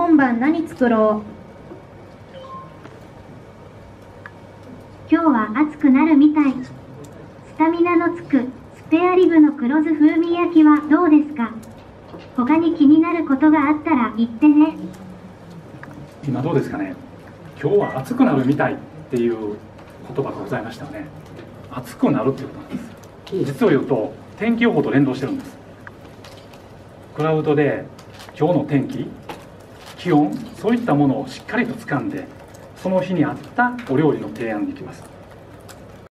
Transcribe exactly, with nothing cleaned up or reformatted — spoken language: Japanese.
今晩何作ろう。 今日は暑くなるみたい。スタミナのつくスペアリブの黒酢風味焼きはどうですか？他に気になることがあったら言ってね。 今どうですかね。今日は暑くなるみたいっていう言葉がございましたよね。暑くなるっていうことなんです。実を言うと天気予報と連動してるんです。クラウドで今日の天気、気温、そういったものをしっかりと掴んで、その日に合ったお料理の提案に行きます。